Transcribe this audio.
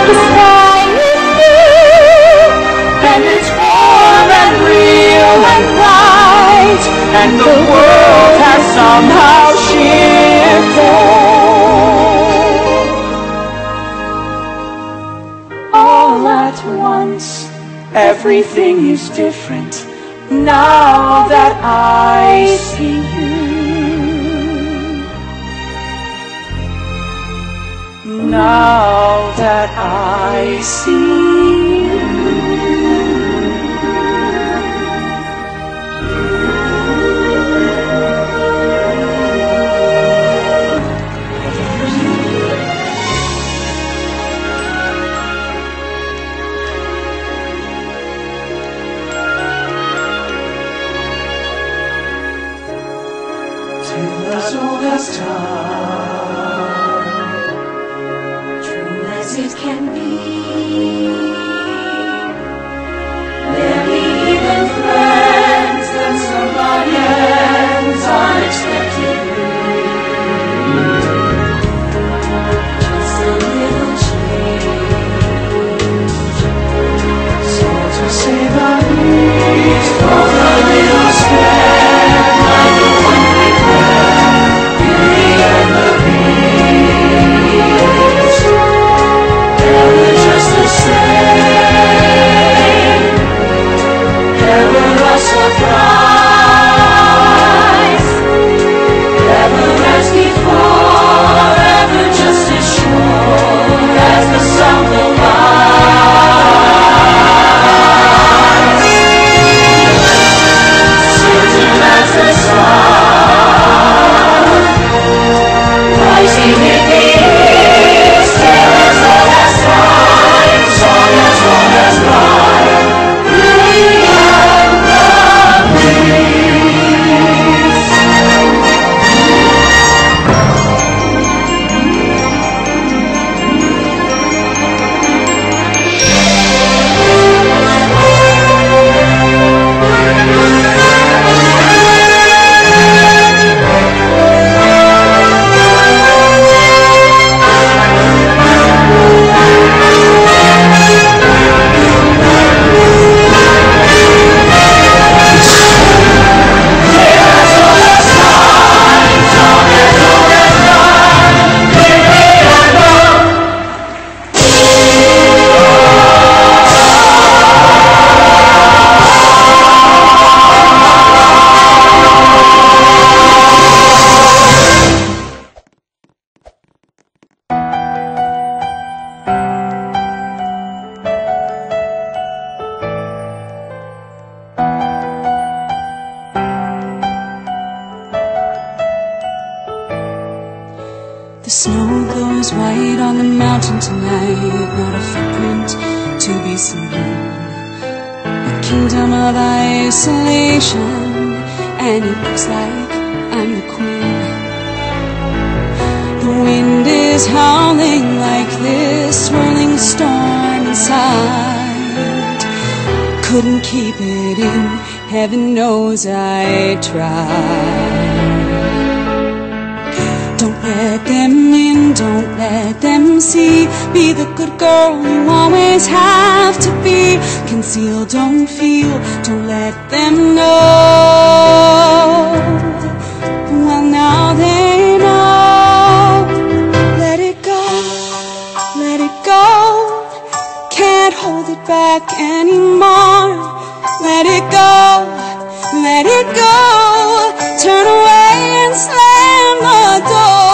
The sky is blue, and it's warm and real and bright, and the world has somehow shifted. All at once, everything is different now that I see you. Now that I see you. Till as old as time, true as it can be, barely even friends, then somebody ends unexpectedly. Just a little change, so to say the least, was a little scared, like the one we read, Beauty and the Beast. Never just the same, never a surprise, never as before, ever just as sure as the sound of life, certain as the sun, rising in the east, there as old as time, song as old as life, Beauty and the Beast. The snow glows white on the mountain tonight, not a footprint to be seen. A kingdom of isolation, and it looks like I'm the queen. The wind is howling like this swirling storm inside. Couldn't keep it in, heaven knows I tried. Don't let them in, don't let them see. Be the good girl you always have to be. Conceal, don't feel, don't let them know. Well, now they know. Let it go, let it go. Can't hold it back anymore. Let it go, let it go. Turn away and slam the door.